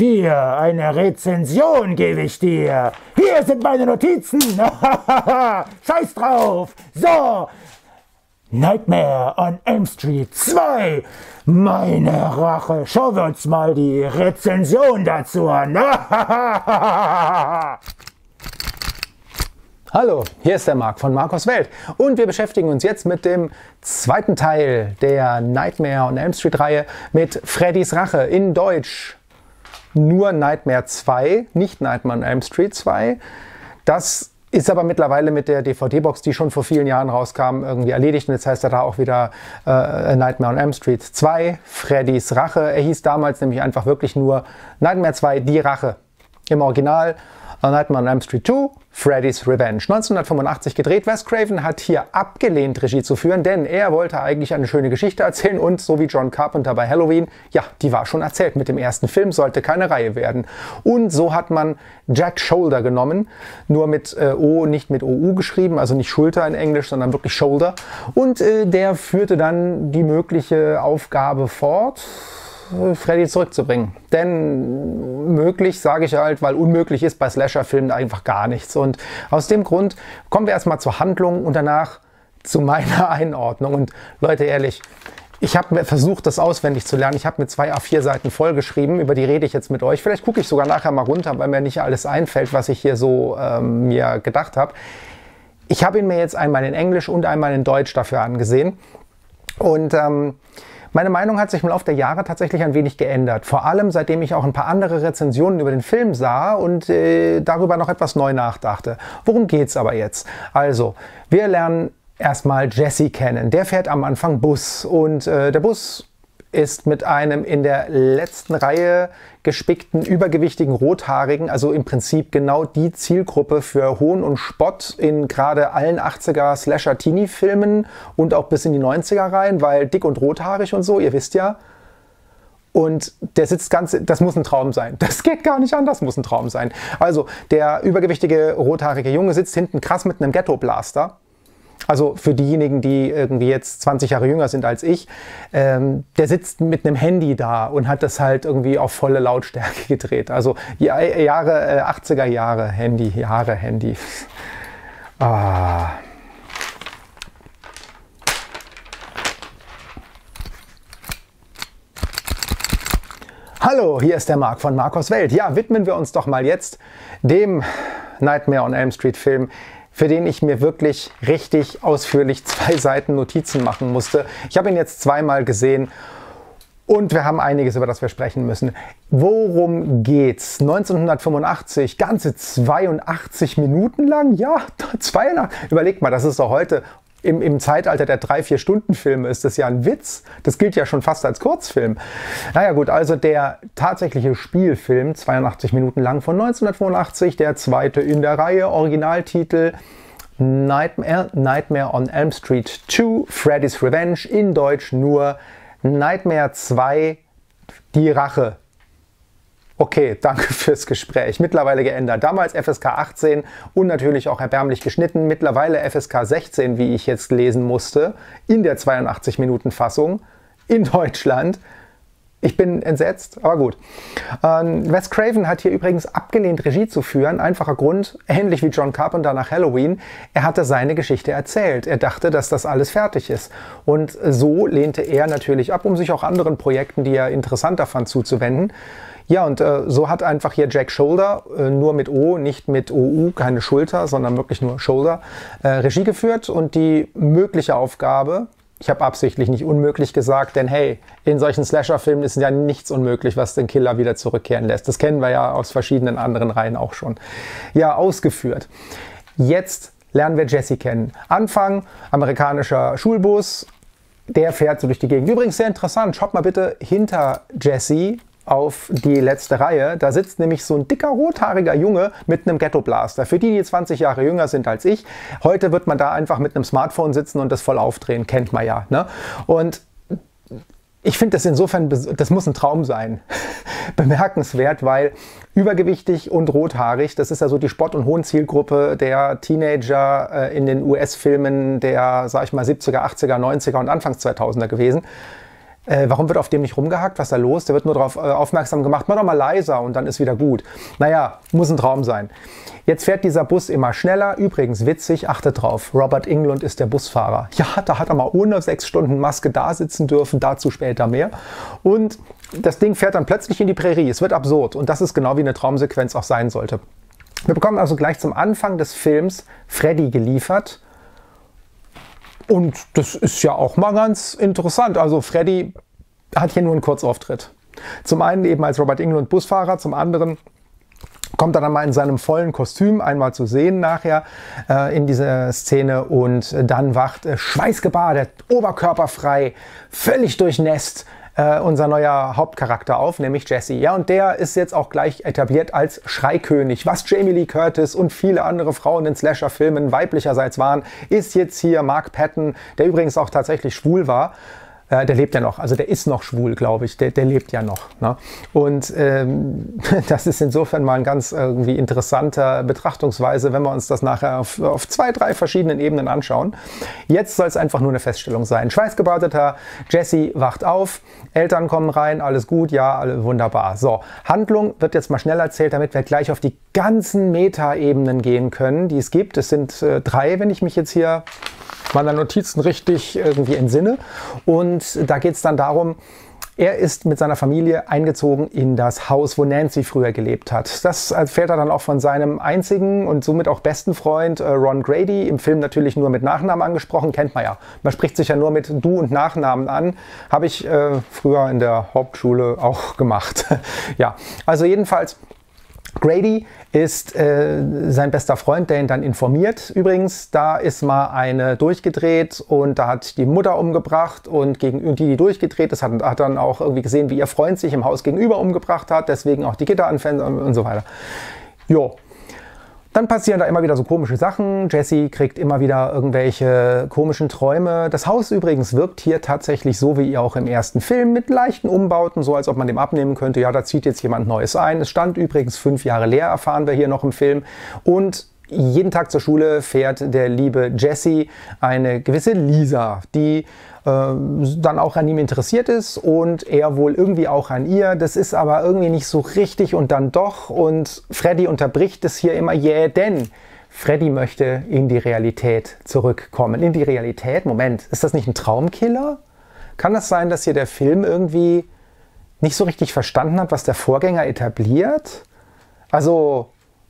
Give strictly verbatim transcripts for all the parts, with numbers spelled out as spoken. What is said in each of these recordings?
vier, eine Rezension gebe ich dir. Hier sind meine Notizen. Scheiß drauf. So, Nightmare on Elm Street zwei, meine Rache. Schauen wir uns mal die Rezension dazu an. Hallo, hier ist der Marc von Marcos Welt und wir beschäftigen uns jetzt mit dem zweiten Teil der Nightmare on Elm Street Reihe mit Freddys Rache, in Deutsch nur Nightmare zwei, nicht Nightmare on Elm Street zwei. Das ist aber mittlerweile mit der D V D-Box, die schon vor vielen Jahren rauskam, irgendwie erledigt. Und jetzt heißt er da auch wieder äh, Nightmare on Elm Street zwei, Freddys Rache. Er hieß damals nämlich einfach wirklich nur Nightmare zwei, die Rache. Im Original uh, Nightmare on Elm Street zwei, Freddy's Revenge. neunzehnhundertfünfundachtzig gedreht. Wes Craven hat hier abgelehnt, Regie zu führen, denn er wollte eigentlich eine schöne Geschichte erzählen und so wie John Carpenter bei Halloween, ja, die war schon erzählt. Mit dem ersten Film sollte keine Reihe werden. Und so hat man Jack Shoulder genommen, nur mit äh, O, nicht mit O U geschrieben, also nicht Schulter in Englisch, sondern wirklich Shoulder. Und äh, der führte dann die mögliche Aufgabe fort, Freddy zurückzubringen. Denn möglich, sage ich halt, weil unmöglich ist bei Slasher-Filmen einfach gar nichts. Und aus dem Grund kommen wir erstmal zur Handlung und danach zu meiner Einordnung. Und Leute, ehrlich, ich habe versucht, das auswendig zu lernen. Ich habe mir zwei A vier Seiten vollgeschrieben, über die rede ich jetzt mit euch. Vielleicht gucke ich sogar nachher mal runter, weil mir nicht alles einfällt, was ich hier so ähm, mir gedacht habe. Ich habe ihn mir jetzt einmal in Englisch und einmal in Deutsch dafür angesehen. Und ähm, meine Meinung hat sich im Laufe der Jahre tatsächlich ein wenig geändert. Vor allem, seitdem ich auch ein paar andere Rezensionen über den Film sah und äh, darüber noch etwas neu nachdachte. Worum geht's aber jetzt? Also, wir lernen erstmal Jesse kennen. Der fährt am Anfang Bus und äh, der Bus ist mit einem in der letzten Reihe gespickten, übergewichtigen Rothaarigen, also im Prinzip genau die Zielgruppe für Hohn und Spott in gerade allen achtziger Slasher-Teenie-Filmen und auch bis in die neunziger rein, weil dick und rothaarig und so, ihr wisst ja. Und der sitzt ganz, das muss ein Traum sein. Das geht gar nicht anders, muss ein Traum sein. Also, der übergewichtige, rothaarige Junge sitzt hinten krass mit einem Ghetto-Blaster. Also für diejenigen, die irgendwie jetzt zwanzig Jahre jünger sind als ich, ähm, der sitzt mit einem Handy da und hat das halt irgendwie auf volle Lautstärke gedreht. Also Jahre, äh, achtziger Jahre Handy, Jahre Handy. Ah. Hallo, hier ist der Marc von Marcos Welt. Ja, widmen wir uns doch mal jetzt dem Nightmare on Elm Street Film, für den ich mir wirklich richtig ausführlich zwei Seiten Notizen machen musste. Ich habe ihn jetzt zweimal gesehen und wir haben einiges, über das wir sprechen müssen. Worum geht's? neunzehnhundertfünfundachtzig, ganze zweiundachtzig Minuten lang? Ja, zweiundachtzig. Überlegt mal, das ist doch heute im, im Zeitalter der drei vier Stunden Filme ist das ja ein Witz. Das gilt ja schon fast als Kurzfilm. Naja gut, also der tatsächliche Spielfilm, zweiundachtzig Minuten lang von neunzehnhundertfünfundachtzig, der zweite in der Reihe, Originaltitel Nightmare, Nightmare on Elm Street zwei, Freddy's Revenge, in Deutsch nur Nightmare zwei, die Rache. Okay, danke fürs Gespräch. Mittlerweile geändert. Damals F S K achtzehn und natürlich auch erbärmlich geschnitten. Mittlerweile F S K sechzehn, wie ich jetzt lesen musste, in der zweiundachtzig Minuten Fassung in Deutschland. Ich bin entsetzt, aber gut. Ähm, Wes Craven hat hier übrigens abgelehnt, Regie zu führen. Einfacher Grund, ähnlich wie John Carpenter nach Halloween, er hatte seine Geschichte erzählt. Er dachte, dass das alles fertig ist. Und so lehnte er natürlich ab, um sich auch anderen Projekten, die er interessanter fand, zuzuwenden. Ja, und äh, so hat einfach hier Jack Shoulder, äh, nur mit O, nicht mit O U, keine Schulter, sondern wirklich nur Shoulder, äh, Regie geführt und die mögliche Aufgabe, ich habe absichtlich nicht unmöglich gesagt, denn hey, in solchen Slasher-Filmen ist ja nichts unmöglich, was den Killer wieder zurückkehren lässt. Das kennen wir ja aus verschiedenen anderen Reihen auch schon. Ja, ausgeführt. Jetzt lernen wir Jesse kennen. Anfang, amerikanischer Schulbus, der fährt so durch die Gegend. Übrigens sehr interessant, schaut mal bitte hinter Jesse auf die letzte Reihe. Da sitzt nämlich so ein dicker, rothaariger Junge mit einem Ghetto-Blaster. Für die, die zwanzig Jahre jünger sind als ich, heute wird man da einfach mit einem Smartphone sitzen und das voll aufdrehen. Kennt man ja. Ne? Und ich finde das insofern, das muss ein Traum sein. Bemerkenswert, weil übergewichtig und rothaarig, das ist ja so die Spott- und Hohnzielgruppe der Teenager äh, in den U S-Filmen der, sag ich mal, siebziger, achtziger, neunziger und Anfangs zweitausender gewesen. Äh, warum wird auf dem nicht rumgehackt? Was ist da los? Der wird nur darauf äh, aufmerksam gemacht, mach doch mal leiser und dann ist wieder gut. Naja, muss ein Traum sein. Jetzt fährt dieser Bus immer schneller. Übrigens witzig, achtet drauf, Robert Englund ist der Busfahrer. Ja, da hat er mal ohne sechs Stunden Maske da sitzen dürfen, dazu später mehr. Und das Ding fährt dann plötzlich in die Prärie. Es wird absurd und das ist genau wie eine Traumsequenz auch sein sollte. Wir bekommen also gleich zum Anfang des Films Freddy geliefert. Und das ist ja auch mal ganz interessant. Also Freddy hat hier nur einen Kurzauftritt. Zum einen eben als Robert Englund Busfahrer, zum anderen kommt er dann mal in seinem vollen Kostüm einmal zu sehen nachher äh, in dieser Szene und dann wacht äh, schweißgebadet, oberkörperfrei, völlig durchnässt äh, unser neuer Hauptcharakter auf, nämlich Jesse. Ja, und der ist jetzt auch gleich etabliert als Schreikönig. Was Jamie Lee Curtis und viele andere Frauen in Slasher-Filmen weiblicherseits waren, ist jetzt hier Mark Patton, der übrigens auch tatsächlich schwul war. Äh, der lebt ja noch, also der ist noch schwul, glaube ich, der, der lebt ja noch. Ne? Und ähm, das ist insofern mal eine ganz irgendwie interessante Betrachtungsweise, wenn wir uns das nachher auf, auf zwei, drei verschiedenen Ebenen anschauen. Jetzt soll es einfach nur eine Feststellung sein. Schweißgebadeter Jesse wacht auf, Eltern kommen rein, alles gut, ja, alle wunderbar. So, Handlung wird jetzt mal schnell erzählt, damit wir gleich auf die ganzen Meta-Ebenen gehen können, die es gibt. Es sind äh, drei, wenn ich mich jetzt hier meine Notizen richtig irgendwie entsinne. Und da geht es dann darum, er ist mit seiner Familie eingezogen in das Haus, wo Nancy früher gelebt hat. Das erfährt er dann auch von seinem einzigen und somit auch besten Freund äh, Ron Grady, im Film natürlich nur mit Nachnamen angesprochen, kennt man ja. Man spricht sich ja nur mit Du- und Nachnamen an. Habe ich äh, früher in der Hauptschule auch gemacht. Ja, also jedenfalls Grady ist äh, sein bester Freund, der ihn dann informiert. Übrigens, da ist mal eine durchgedreht und da hat die Mutter umgebracht und gegen die, die durchgedreht ist, hat, hat dann auch irgendwie gesehen, wie ihr Freund sich im Haus gegenüber umgebracht hat, deswegen auch die Gitteranfänge und, und so weiter. Jo. Dann passieren da immer wieder so komische Sachen. Jesse kriegt immer wieder irgendwelche komischen Träume. Das Haus übrigens wirkt hier tatsächlich so wie auch im ersten Film mit leichten Umbauten, so als ob man dem abnehmen könnte, ja, da zieht jetzt jemand Neues ein. Es stand übrigens fünf Jahre leer, erfahren wir hier noch im Film. Und jeden Tag zur Schule fährt der liebe Jesse eine gewisse Lisa, die dann auch an ihm interessiert ist und er wohl irgendwie auch an ihr. Das ist aber irgendwie nicht so richtig und dann doch. Und Freddy unterbricht es hier immer jäh, yeah, denn Freddy möchte in die Realität zurückkommen. In die Realität? Moment, ist das nicht ein Traumkiller? Kann das sein, dass hier der Film irgendwie nicht so richtig verstanden hat, was der Vorgänger etabliert? Also,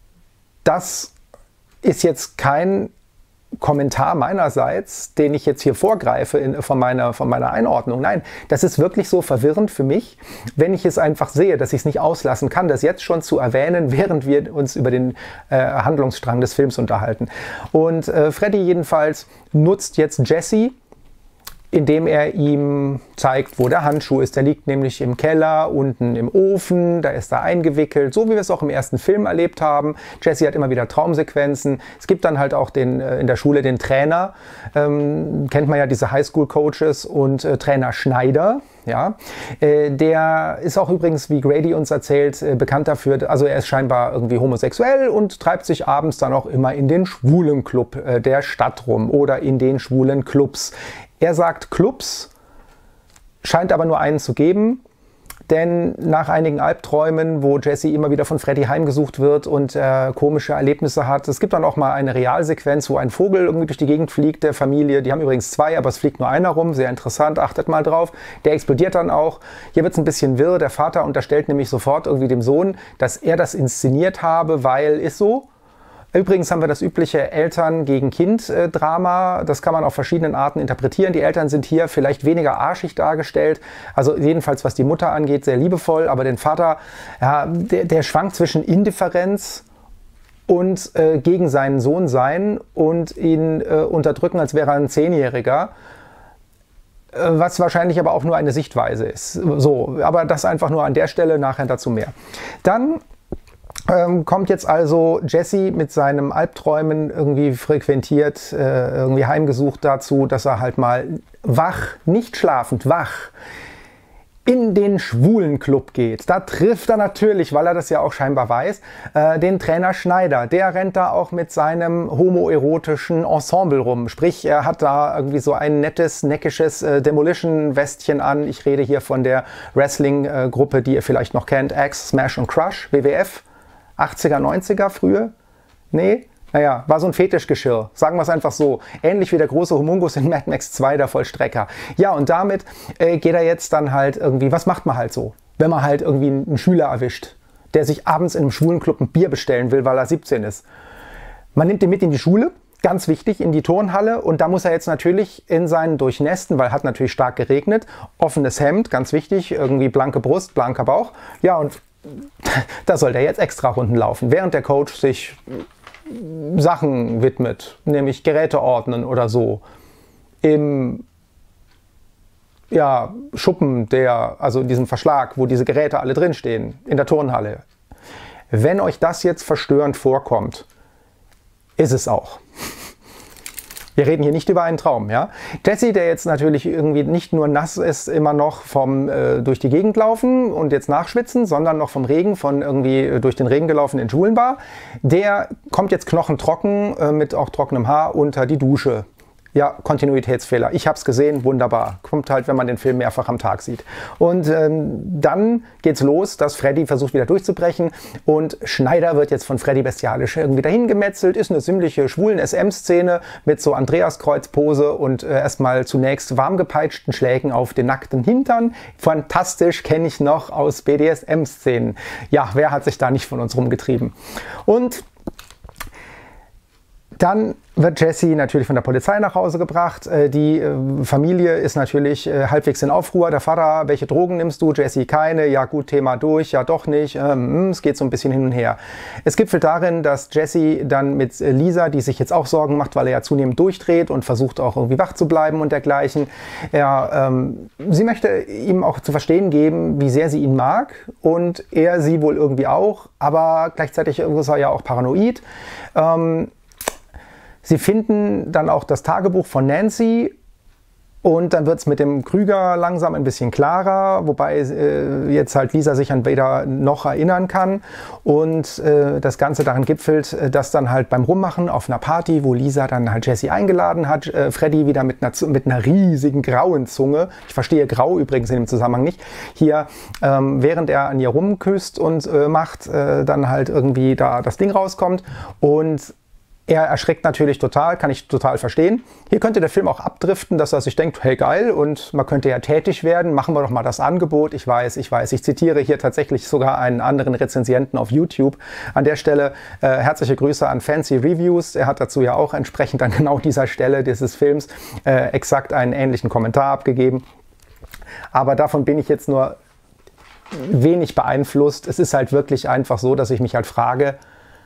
das ist jetzt kein Kommentar meinerseits, den ich jetzt hier vorgreife in, von, meiner, von meiner Einordnung. Nein, das ist wirklich so verwirrend für mich, wenn ich es einfach sehe, dass ich es nicht auslassen kann, das jetzt schon zu erwähnen, während wir uns über den äh, Handlungsstrang des Films unterhalten. Und äh, Freddy jedenfalls nutzt jetzt Jesse, indem er ihm zeigt, wo der Handschuh ist. Der liegt nämlich im Keller, unten im Ofen, da ist er eingewickelt, so wie wir es auch im ersten Film erlebt haben. Jesse hat immer wieder Traumsequenzen. Es gibt dann halt auch den, äh, in der Schule den Trainer, ähm, kennt man ja diese Highschool-Coaches und äh, Trainer Schneider. Ja, äh, der ist auch übrigens, wie Grady uns erzählt, äh, bekannt dafür, also er ist scheinbar irgendwie homosexuell und treibt sich abends dann auch immer in den schwulen Club äh, der Stadt rum oder in den schwulen Clubs. Er sagt Clubs, scheint aber nur einen zu geben, denn nach einigen Albträumen, wo Jesse immer wieder von Freddy heimgesucht wird und äh, komische Erlebnisse hat, es gibt dann auch mal eine Realsequenz, wo ein Vogel irgendwie durch die Gegend fliegt, der Familie, die haben übrigens zwei, aber es fliegt nur einer rum, sehr interessant, achtet mal drauf, der explodiert dann auch. Hier wird es ein bisschen wirr, der Vater unterstellt nämlich sofort irgendwie dem Sohn, dass er das inszeniert habe, weil ist so. Übrigens haben wir das übliche Eltern-gegen-Kind-Drama. Das kann man auf verschiedenen Arten interpretieren. Die Eltern sind hier vielleicht weniger arschig dargestellt. Also jedenfalls, was die Mutter angeht, sehr liebevoll. Aber den Vater, ja, der, der schwankt zwischen Indifferenz und äh, gegen seinen Sohn sein und ihn äh, unterdrücken, als wäre er ein Zehnjähriger. Äh, was wahrscheinlich aber auch nur eine Sichtweise ist. So, aber das einfach nur an der Stelle, nachher dazu mehr. Dann Ähm, kommt jetzt also Jesse mit seinem Albträumen irgendwie frequentiert, äh, irgendwie heimgesucht dazu, dass er halt mal wach, nicht schlafend, wach, in den Schwulenclub geht. Da trifft er natürlich, weil er das ja auch scheinbar weiß, äh, den Trainer Schneider. Der rennt da auch mit seinem homoerotischen Ensemble rum. Sprich, er hat da irgendwie so ein nettes, neckisches äh, Demolition-Westchen an. Ich rede hier von der Wrestling-Gruppe, die ihr vielleicht noch kennt. Axe, Smash und Crush, W W F. achtziger, neunziger früher? Nee? Naja, war so ein Fetischgeschirr, sagen wir es einfach so. Ähnlich wie der große Homungus in Mad Max zwei, der Vollstrecker. Ja, und damit äh, geht er jetzt dann halt irgendwie, was macht man halt so, wenn man halt irgendwie einen Schüler erwischt, der sich abends in einem Schwulenclub ein Bier bestellen will, weil er siebzehn ist. Man nimmt ihn mit in die Schule, ganz wichtig, in die Turnhalle, und da muss er jetzt natürlich in seinen Durchnässten, weil hat natürlich stark geregnet, offenes Hemd, ganz wichtig, irgendwie blanke Brust, blanker Bauch. Ja, und da soll der jetzt extra Runden laufen, während der Coach sich Sachen widmet, nämlich Geräte ordnen oder so, im ja, Schuppen, der, also in diesem Verschlag, wo diese Geräte alle drinstehen, in der Turnhalle. Wenn euch das jetzt verstörend vorkommt, ist es auch. Wir reden hier nicht über einen Traum, ja. Jesse, der jetzt natürlich irgendwie nicht nur nass ist, immer noch vom äh, durch die Gegend laufen und jetzt nachschwitzen, sondern noch vom Regen, von irgendwie äh, durch den Regen gelaufen in Schulen war, der kommt jetzt knochentrocken äh, mit auch trockenem Haar unter die Dusche. Ja, Kontinuitätsfehler. Ich habe es gesehen, wunderbar. Kommt halt, wenn man den Film mehrfach am Tag sieht. Und ähm, dann geht's los, dass Freddy versucht wieder durchzubrechen und Schneider wird jetzt von Freddy bestialisch irgendwie dahin gemetzelt. Ist eine ziemliche schwulen S M-Szene mit so Andreaskreuz-Pose und äh, erstmal zunächst warm gepeitschten Schlägen auf den nackten Hintern. Fantastisch, kenne ich noch aus B D S M-Szenen. Ja, wer hat sich da nicht von uns rumgetrieben? Und dann wird Jesse natürlich von der Polizei nach Hause gebracht. Die Familie ist natürlich halbwegs in Aufruhr. Der Vater, welche Drogen nimmst du? Jesse, keine. Ja gut, Thema durch. Ja doch nicht. Es geht so ein bisschen hin und her. Es gipfelt darin, dass Jesse dann mit Lisa, die sich jetzt auch Sorgen macht, weil er ja zunehmend durchdreht und versucht auch irgendwie wach zu bleiben und dergleichen. Er, ähm, sie möchte ihm auch zu verstehen geben, wie sehr sie ihn mag und er sie wohl irgendwie auch, aber gleichzeitig ist er ja auch paranoid. Ähm, Sie finden dann auch das Tagebuch von Nancy und dann wird es mit dem Krüger langsam ein bisschen klarer, wobei äh, jetzt halt Lisa sich an weder noch erinnern kann und äh, das Ganze darin gipfelt, dass dann halt beim Rummachen auf einer Party, wo Lisa dann halt Jesse eingeladen hat, äh, Freddy wieder mit einer, mit einer riesigen grauen Zunge, ich verstehe grau übrigens in dem Zusammenhang nicht, hier ähm, während er an ihr rumküsst und äh, macht, äh, dann halt irgendwie da das Ding rauskommt und er erschreckt natürlich total, kann ich total verstehen. Hier könnte der Film auch abdriften, dass er sich denkt, hey geil, und man könnte ja tätig werden, machen wir doch mal das Angebot. Ich weiß, ich weiß, ich zitiere hier tatsächlich sogar einen anderen Rezensienten auf YouTube. An der Stelle äh, herzliche Grüße an Fancy Reviews. Er hat dazu ja auch entsprechend an genau dieser Stelle dieses Films äh, exakt einen ähnlichen Kommentar abgegeben. Aber davon bin ich jetzt nur wenig beeinflusst. Es ist halt wirklich einfach so, dass ich mich halt frage,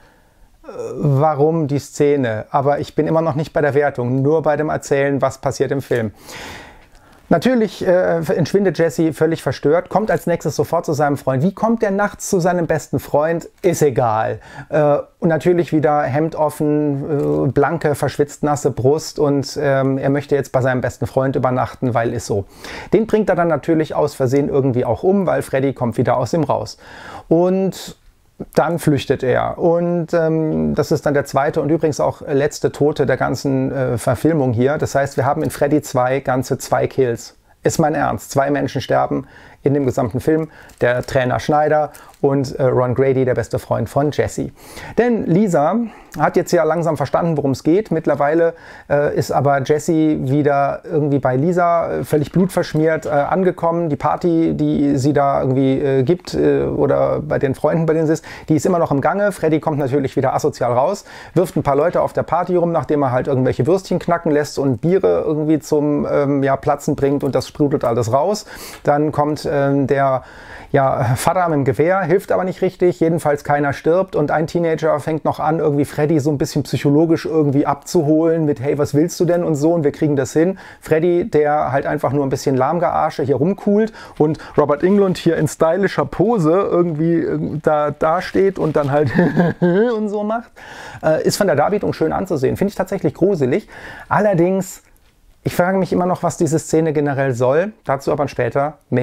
warum die Szene, aber ich bin immer noch nicht bei der Wertung, nur bei dem Erzählen, was passiert im Film. Natürlich äh, entschwindet Jesse völlig verstört, kommt als nächstes sofort zu seinem Freund. Wie kommt der nachts zu seinem besten Freund? Ist egal. Äh, und natürlich wieder Hemd offen, äh, blanke, verschwitzt nasse Brust und ähm, er möchte jetzt bei seinem besten Freund übernachten, weil ist so. Den bringt er dann natürlich aus Versehen irgendwie auch um, weil Freddy kommt wieder aus ihm raus. Und dann flüchtet er und ähm, das ist dann der zweite und übrigens auch letzte Tote der ganzen äh, Verfilmung hier. Das heißt, wir haben in Freddy zwei ganze zwei Kills. Ist mein Ernst. Zwei Menschen sterben in dem gesamten Film. Der Trainer Schneider und äh, Ron Grady, der beste Freund von Jesse. Denn Lisa hat jetzt ja langsam verstanden, worum es geht. Mittlerweile äh, ist aber Jesse wieder irgendwie bei Lisa äh, völlig blutverschmiert äh, angekommen. Die Party, die sie da irgendwie äh, gibt äh, oder bei den Freunden, bei denen sie ist, die ist immer noch im Gange. Freddy kommt natürlich wieder asozial raus, wirft ein paar Leute auf der Party rum, nachdem er halt irgendwelche Würstchen knacken lässt und Biere irgendwie zum ähm, ja, Platzen bringt und das sprudelt alles raus. Dann kommt ähm, der ja, Vater mit dem Gewehr, hilft aber nicht richtig, jedenfalls keiner stirbt und ein Teenager fängt noch an, irgendwie Freddy so ein bisschen psychologisch irgendwie abzuholen mit, hey, was willst du denn und so und wir kriegen das hin. Freddy, der halt einfach nur ein bisschen lahmgearsche hier rumcoolt und Robert Englund hier in stylischer Pose irgendwie da, da steht und dann halt und so macht, äh, ist von der Darbietung schön anzusehen. Finde ich tatsächlich gruselig. Allerdings, ich frage mich immer noch, was diese Szene generell soll, dazu aber später mehr.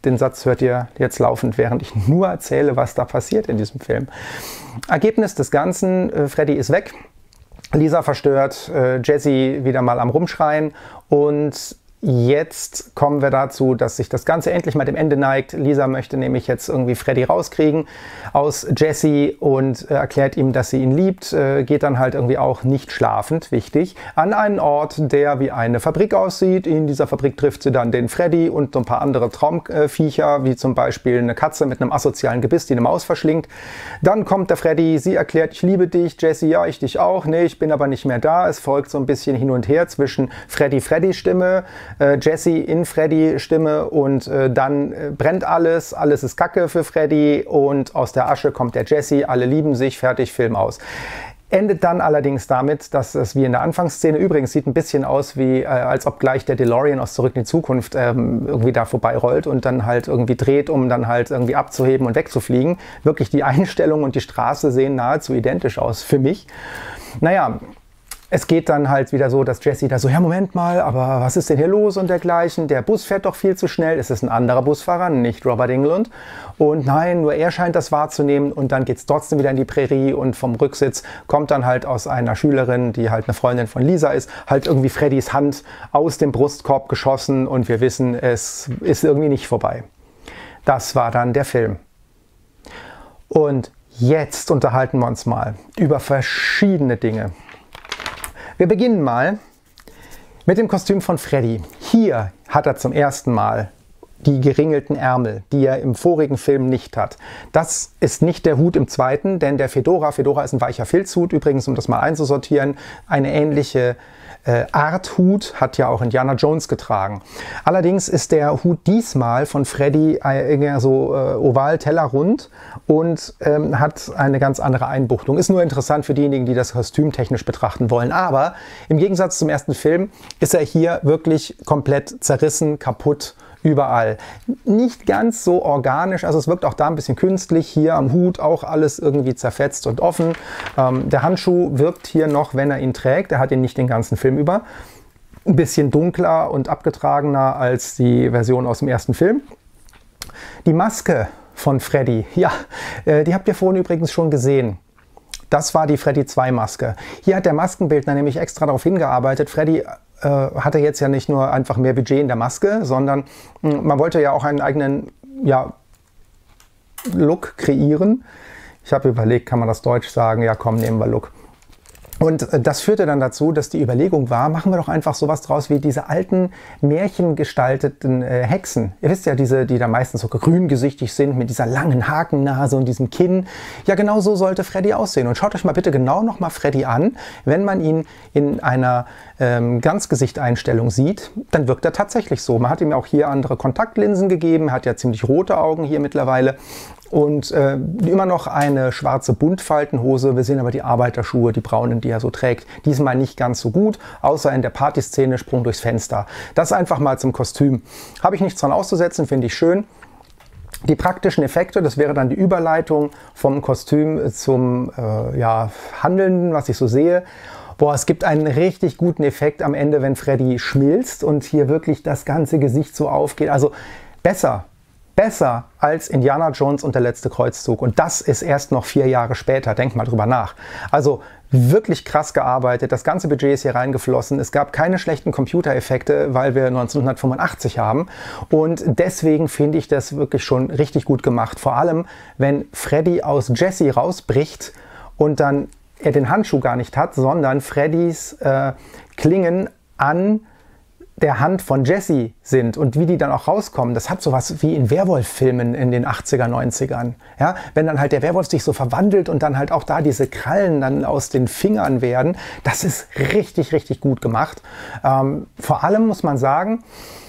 Den Satz hört ihr jetzt laufend, während ich nur erzähle, was da passiert in diesem Film. Ergebnis des Ganzen, äh, Freddy ist weg, Lisa verstört, äh, Jesse wieder mal am Rumschreien und jetzt kommen wir dazu, dass sich das Ganze endlich mal dem Ende neigt. Lisa möchte nämlich jetzt irgendwie Freddy rauskriegen aus Jesse und äh, erklärt ihm, dass sie ihn liebt. Äh, geht dann halt irgendwie auch nicht schlafend, wichtig, an einen Ort, der wie eine Fabrik aussieht. In dieser Fabrik trifft sie dann den Freddy und so ein paar andere Traumviecher, wie zum Beispiel eine Katze mit einem asozialen Gebiss, die eine Maus verschlingt. Dann kommt der Freddy, sie erklärt, ich liebe dich, Jesse, ja, ich dich auch. Nee, ich bin aber nicht mehr da. Es folgt so ein bisschen hin und her zwischen Freddy-Freddy-Stimme, Äh, Jesse in Freddy Stimme und äh, dann äh, brennt alles, alles ist Kacke für Freddy und aus der Asche kommt der Jesse, alle lieben sich, fertig, Film aus. Endet dann allerdings damit, dass es wie in der Anfangsszene, übrigens sieht ein bisschen aus wie, äh, als ob gleich der DeLorean aus Zurück in die Zukunft ähm, irgendwie da vorbeirollt und dann halt irgendwie dreht, um dann halt irgendwie abzuheben und wegzufliegen. Wirklich die Einstellung und die Straße sehen nahezu identisch aus für mich. Naja, es geht dann halt wieder so, dass Jesse da so, ja Moment mal, aber was ist denn hier los und dergleichen? Der Bus fährt doch viel zu schnell. Es ist ein anderer Busfahrer, nicht Robert Englund. Und nein, nur er scheint das wahrzunehmen und dann geht es trotzdem wieder in die Prärie und vom Rücksitz kommt dann halt aus einer Schülerin, die halt eine Freundin von Lisa ist, halt irgendwie Freddys Hand aus dem Brustkorb geschossen und wir wissen, es ist irgendwie nicht vorbei. Das war dann der Film. Und jetzt unterhalten wir uns mal über verschiedene Dinge. Wir beginnen mal mit dem Kostüm von Freddy. Hier hat er zum ersten Mal die geringelten Ärmel, die er im vorigen Film nicht hat. Das ist nicht der Hut im zweiten, denn der Fedora, Fedora ist ein weicher Filzhut, übrigens, um das mal einzusortieren, eine ähnliche äh, Art Hut hat ja auch Indiana Jones getragen. Allerdings ist der Hut diesmal von Freddy äh, so äh, oval, tellerrund und ähm, hat eine ganz andere Einbuchtung. Ist nur interessant für diejenigen, die das kostümtechnisch betrachten wollen. Aber im Gegensatz zum ersten Film ist er hier wirklich komplett zerrissen, kaputt, überall. Nicht ganz so organisch, also es wirkt auch da ein bisschen künstlich. Hier am Hut auch alles irgendwie zerfetzt und offen. Ähm, der Handschuh wirkt hier noch, wenn er ihn trägt. Er hat ihn nicht den ganzen Film über. Ein bisschen dunkler und abgetragener als die Version aus dem ersten Film. Die Maske von Freddy, ja, äh, die habt ihr vorhin übrigens schon gesehen. Das war die Freddy zwei Maske. Hier hat der Maskenbildner nämlich extra darauf hingearbeitet. Freddy äh, hatte jetzt ja nicht nur einfach mehr Budget in der Maske, sondern mh, man wollte ja auch einen eigenen ja, Look kreieren. Ich habe überlegt, kann man das Deutsch sagen? Ja, komm, nehmen wir Look. Und das führte dann dazu, dass die Überlegung war, machen wir doch einfach sowas draus wie diese alten märchengestalteten äh, Hexen. Ihr wisst ja, diese, die da meistens so grüngesichtig sind, mit dieser langen Hakennase und diesem Kinn. Ja, genau so sollte Freddy aussehen. Und schaut euch mal bitte genau nochmal Freddy an. Wenn man ihn in einer ähm, Ganzgesichteinstellung sieht, dann wirkt er tatsächlich so. Man hat ihm auch hier andere Kontaktlinsen gegeben, er hat ja ziemlich rote Augen hier mittlerweile. Und äh, immer noch eine schwarze Buntfaltenhose. Wir sehen aber die Arbeiterschuhe, die braunen, die er so trägt. Diesmal nicht ganz so gut, außer in der Partyszene Sprung durchs Fenster. Das einfach mal zum Kostüm. Habe ich nichts dran auszusetzen, finde ich schön. Die praktischen Effekte, das wäre dann die Überleitung vom Kostüm zum äh, ja, Handelnden, was ich so sehe. Boah, es gibt einen richtig guten Effekt am Ende, wenn Freddy schmilzt und hier wirklich das ganze Gesicht so aufgeht. Also besser. Besser als Indiana Jones und der letzte Kreuzzug. Und das ist erst noch vier Jahre später. Denkt mal drüber nach. Also wirklich krass gearbeitet. Das ganze Budget ist hier reingeflossen. Es gab keine schlechten Computereffekte, weil wir neunzehnhundertfünfundachtzig haben. Und deswegen finde ich das wirklich schon richtig gut gemacht. Vor allem, wenn Freddy aus Jesse rausbricht und dann er den Handschuh gar nicht hat, sondern Freddys äh, Klingen an der Hand von Jesse sind und wie die dann auch rauskommen, das hat sowas wie in Werwolf-Filmen in den achtziger, neunzigern. Ja, wenn dann halt der Werwolf sich so verwandelt und dann halt auch da diese Krallen dann aus den Fingern werden, das ist richtig, richtig gut gemacht. Ähm, vor allem muss man sagen,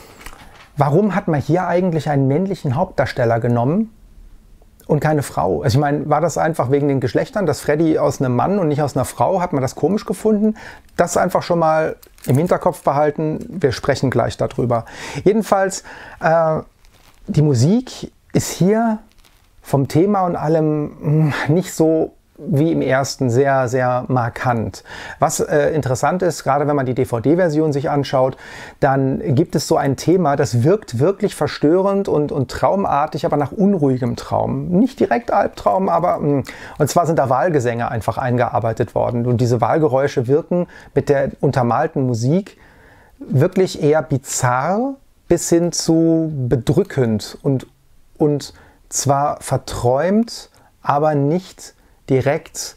warum hat man hier eigentlich einen männlichen Hauptdarsteller genommen und keine Frau? Also ich meine, war das einfach wegen den Geschlechtern, dass Freddy aus einem Mann und nicht aus einer Frau, hat man das komisch gefunden? Das einfach schon mal im Hinterkopf behalten, wir sprechen gleich darüber. Jedenfalls, äh, die Musik ist hier vom Thema und allem mh, nicht so wie im ersten sehr, sehr markant. Was äh, interessant ist, gerade wenn man die D V D-Version sich anschaut, dann gibt es so ein Thema, das wirkt wirklich verstörend und, und traumartig, aber nach unruhigem Traum. Nicht direkt Albtraum, aber mh. und zwar sind da Wahlgesänge einfach eingearbeitet worden. Und diese Wahlgeräusche wirken mit der untermalten Musik wirklich eher bizarr bis hin zu bedrückend und, und zwar verträumt, aber nicht direkt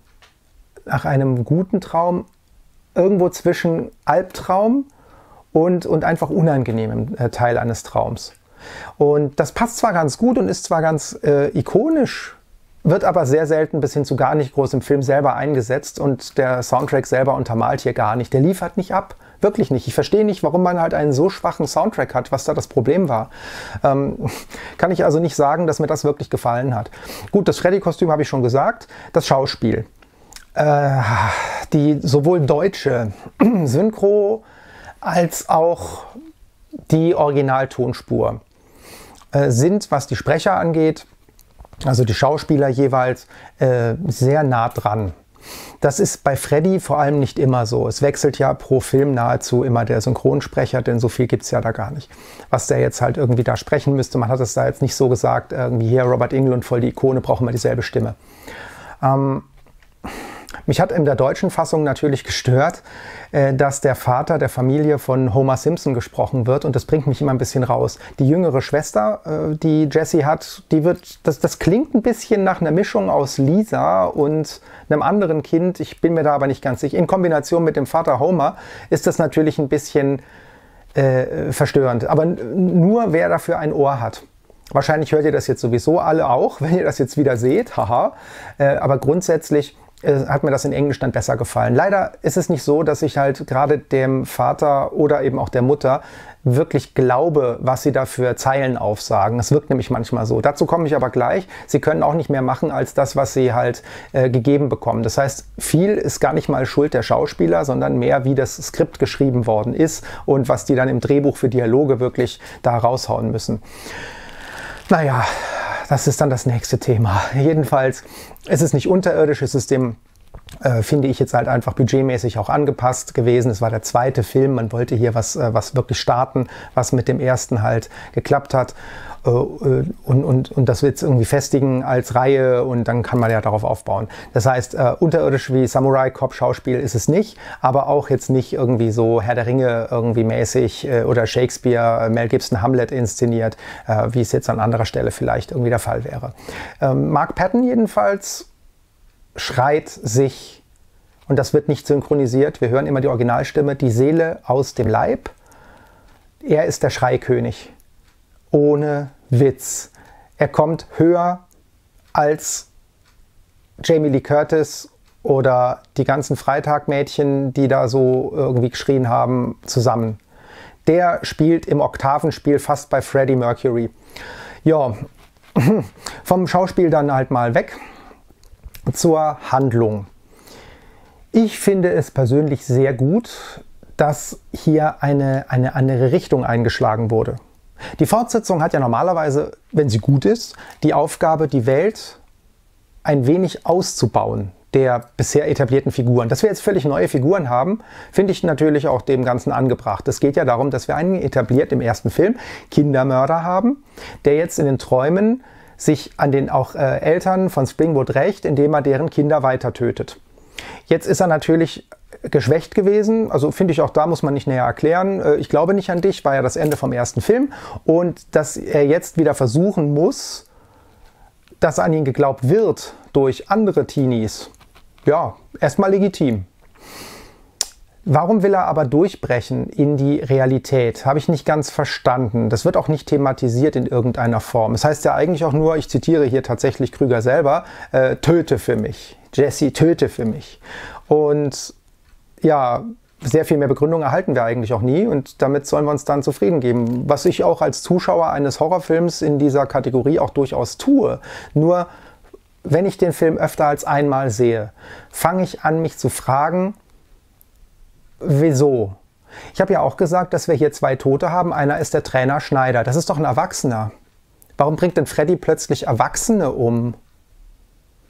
nach einem guten Traum, irgendwo zwischen Albtraum und, und einfach unangenehmem äh, Teil eines Traums. Und das passt zwar ganz gut und ist zwar ganz äh, ikonisch, wird aber sehr selten bis hin zu gar nicht groß im Film selber eingesetzt und der Soundtrack selber untermalt hier gar nicht. Der liefert nicht ab. Wirklich nicht. Ich verstehe nicht, warum man halt einen so schwachen Soundtrack hat, was da das Problem war. Ähm, kann ich also nicht sagen, dass mir das wirklich gefallen hat. Gut, das Freddy-Kostüm habe ich schon gesagt. Das Schauspiel. Äh, die sowohl deutsche Synchro als auch die Originaltonspur äh, sind, was die Sprecher angeht, also die Schauspieler jeweils, äh, sehr nah dran. Das ist bei Freddy vor allem nicht immer so. Es wechselt ja pro Film nahezu immer der Synchronsprecher, denn so viel gibt es ja da gar nicht. Was der jetzt halt irgendwie da sprechen müsste, man hat es da jetzt nicht so gesagt, irgendwie hier Robert Englund, voll die Ikone, brauchen wir dieselbe Stimme. Ähm, mich hat in der deutschen Fassung natürlich gestört, äh, dass der Vater der Familie von Homer Simpson gesprochen wird und das bringt mich immer ein bisschen raus. Die jüngere Schwester, äh, die Jessie hat, die wird, das, das klingt ein bisschen nach einer Mischung aus Lisa und einem anderen Kind, ich bin mir da aber nicht ganz sicher. In Kombination mit dem Vater Homer ist das natürlich ein bisschen äh, verstörend. Aber nur wer dafür ein Ohr hat. Wahrscheinlich hört ihr das jetzt sowieso alle auch, wenn ihr das jetzt wieder seht, haha. Äh, aber grundsätzlich äh, hat mir das in Englisch dann besser gefallen. Leider ist es nicht so, dass ich halt gerade dem Vater oder eben auch der Mutter wirklich glaube, was sie da für Zeilen aufsagen. Es wirkt nämlich manchmal so. Dazu komme ich aber gleich. Sie können auch nicht mehr machen als das, was sie halt äh, gegeben bekommen. Das heißt, viel ist gar nicht mal Schuld der Schauspieler, sondern mehr, wie das Skript geschrieben worden ist und was die dann im Drehbuch für Dialoge wirklich da raushauen müssen. Naja, das ist dann das nächste Thema. Jedenfalls, es ist nicht unterirdisch, es ist dem Äh, finde ich jetzt halt einfach budgetmäßig auch angepasst gewesen. Es war der zweite Film, man wollte hier was, äh, was wirklich starten, was mit dem ersten halt geklappt hat äh, und, und, und das wird es irgendwie festigen als Reihe und dann kann man ja darauf aufbauen. Das heißt, äh, unterirdisch wie Samurai Cop Schauspiel ist es nicht, aber auch jetzt nicht irgendwie so Herr der Ringe irgendwie mäßig äh, oder Shakespeare, Mel Gibson Hamlet inszeniert, äh, wie es jetzt an anderer Stelle vielleicht irgendwie der Fall wäre. Ähm, Mark Patton jedenfalls schreit sich, und das wird nicht synchronisiert, wir hören immer die Originalstimme, die Seele aus dem Leib. Er ist der Schreikönig. Ohne Witz. Er kommt höher als Jamie Lee Curtis oder die ganzen Freitagmädchen, die da so irgendwie geschrien haben, zusammen. Der spielt im Oktavenspiel fast bei Freddie Mercury. Ja, vom Schauspiel dann halt mal weg zur Handlung. Ich finde es persönlich sehr gut, dass hier eine, eine andere Richtung eingeschlagen wurde. Die Fortsetzung hat ja normalerweise, wenn sie gut ist, die Aufgabe, die Welt ein wenig auszubauen der bisher etablierten Figuren. Dass wir jetzt völlig neue Figuren haben, finde ich natürlich auch dem Ganzen angebracht. Es geht ja darum, dass wir einen etabliert im ersten Film Kindermörder haben, der jetzt in den Träumen sich an den auch äh, Eltern von Springwood rächt, indem er deren Kinder weiter tötet. Jetzt ist er natürlich geschwächt gewesen, also finde ich auch da muss man nicht näher erklären. Äh, ich glaube nicht an dich, war ja das Ende vom ersten Film. Und dass er jetzt wieder versuchen muss, dass an ihn geglaubt wird durch andere Teenies, ja, erstmal legitim. Warum will er aber durchbrechen in die Realität? Habe ich nicht ganz verstanden. Das wird auch nicht thematisiert in irgendeiner Form. Es heißt ja eigentlich auch nur, ich zitiere hier tatsächlich Krüger selber, äh, töte für mich. Jesse, töte für mich. Und ja, sehr viel mehr Begründung erhalten wir eigentlich auch nie und damit sollen wir uns dann zufrieden geben. Was ich auch als Zuschauer eines Horrorfilms in dieser Kategorie auch durchaus tue. Nur, wenn ich den Film öfter als einmal sehe, fange ich an, mich zu fragen, wieso? Ich habe ja auch gesagt, dass wir hier zwei Tote haben. Einer ist der Trainer Schneider. Das ist doch ein Erwachsener. Warum bringt denn Freddy plötzlich Erwachsene um?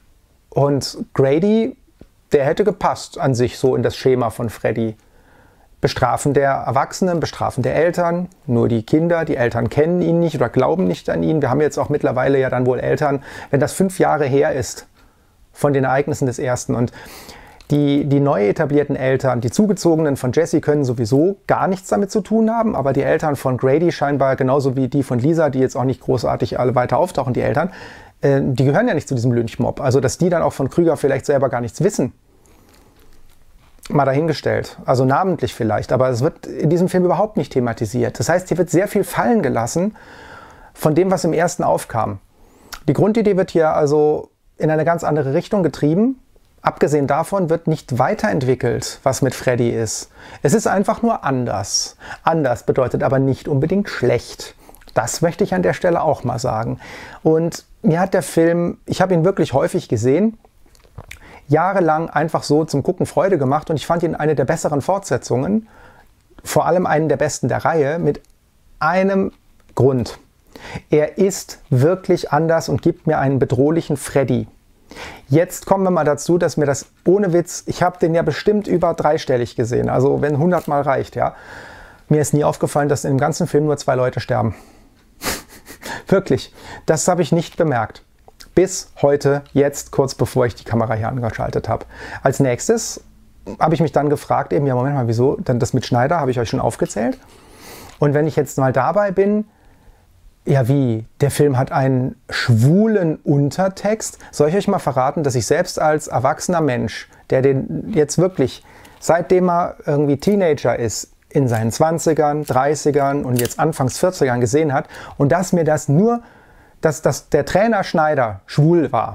Und Grady, der hätte gepasst an sich so in das Schema von Freddy. Bestrafen der Erwachsenen, Bestrafen der Eltern, nur die Kinder, die Eltern kennen ihn nicht oder glauben nicht an ihn. Wir haben jetzt auch mittlerweile ja dann wohl Eltern, wenn das fünf Jahre her ist von den Ereignissen des ersten. Und die, die neu etablierten Eltern, die Zugezogenen von Jesse können sowieso gar nichts damit zu tun haben, aber die Eltern von Grady scheinbar genauso wie die von Lisa, die jetzt auch nicht großartig alle weiter auftauchen, die Eltern, äh, die gehören ja nicht zu diesem Lynchmob. Also dass die dann auch von Krüger vielleicht selber gar nichts wissen, mal dahingestellt. Also namentlich vielleicht, aber es wird in diesem Film überhaupt nicht thematisiert. Das heißt, hier wird sehr viel fallen gelassen von dem, was im ersten aufkam. Die Grundidee wird hier also in eine ganz andere Richtung getrieben. Abgesehen davon wird nicht weiterentwickelt, was mit Freddy ist. Es ist einfach nur anders. Anders bedeutet aber nicht unbedingt schlecht. Das möchte ich an der Stelle auch mal sagen. Und mir hat der Film, ich habe ihn wirklich häufig gesehen, jahrelang einfach so zum Gucken Freude gemacht und ich fand ihn eine der besseren Fortsetzungen, vor allem einen der besten der Reihe, mit einem Grund. Er ist wirklich anders und gibt mir einen bedrohlichen Freddy. Jetzt kommen wir mal dazu, dass mir das ohne Witz, ich habe den ja bestimmt über dreistellig gesehen, also wenn hundert Mal reicht, ja. Mir ist nie aufgefallen, dass in dem ganzen Film nur zwei Leute sterben. Wirklich, das habe ich nicht bemerkt. Bis heute, jetzt, kurz bevor ich die Kamera hier angeschaltet habe. Als nächstes habe ich mich dann gefragt, eben, ja Moment mal, wieso? Dann das mit Schneider habe ich euch schon aufgezählt. Und wenn ich jetzt mal dabei bin, ja wie, der Film hat einen schwulen Untertext. Soll ich euch mal verraten, dass ich selbst als erwachsener Mensch, der den jetzt wirklich, seitdem er irgendwie Teenager ist, in seinen zwanzigern, dreißigern und jetzt Anfangs vierzigern gesehen hat und dass mir das nur dass, dass der Trainer Schneider schwul war.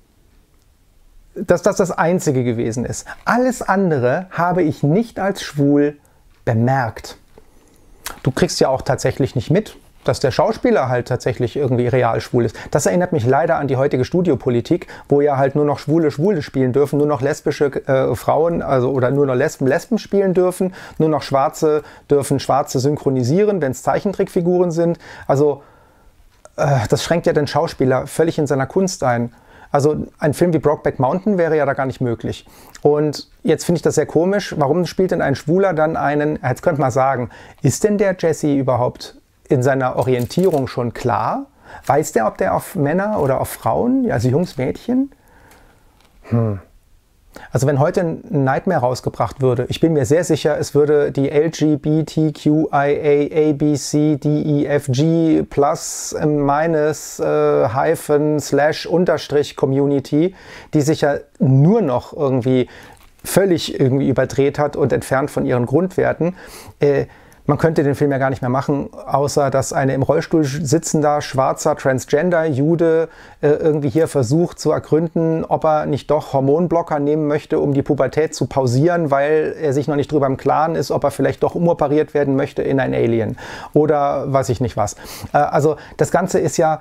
Dass das das Einzige gewesen ist. Alles andere habe ich nicht als schwul bemerkt. Du kriegst ja auch tatsächlich nicht mit, dass der Schauspieler halt tatsächlich irgendwie real schwul ist. Das erinnert mich leider an die heutige Studiopolitik, wo ja halt nur noch Schwule Schwule spielen dürfen, nur noch lesbische äh, Frauen, also oder nur noch Lesben Lesben spielen dürfen, nur noch Schwarze dürfen Schwarze synchronisieren, wenn es Zeichentrickfiguren sind. Also das schränkt ja den Schauspieler völlig in seiner Kunst ein. Also ein Film wie Brokeback Mountain wäre ja da gar nicht möglich. Und jetzt finde ich das sehr komisch. Warum spielt denn ein Schwuler dann einen, jetzt könnte man sagen, ist denn der Jesse überhaupt in seiner Orientierung schon klar? Weiß der, ob der auf Männer oder auf Frauen, also Jungs, Mädchen? Hm. Also wenn heute ein Nightmare rausgebracht würde, ich bin mir sehr sicher, es würde die L G B T Q I A A B C D E F G plus minus äh, hyphen slash unterstrich Community, die sich ja nur noch irgendwie völlig irgendwie überdreht hat und entfernt von ihren Grundwerten, äh, man könnte den Film ja gar nicht mehr machen, außer dass eine im Rollstuhl sitzender, schwarzer Transgender-Jude äh, irgendwie hier versucht zu ergründen, ob er nicht doch Hormonblocker nehmen möchte, um die Pubertät zu pausieren, weil er sich noch nicht drüber im Klaren ist, ob er vielleicht doch umoperiert werden möchte in ein Alien. Oder weiß ich nicht was. Äh, also das Ganze ist ja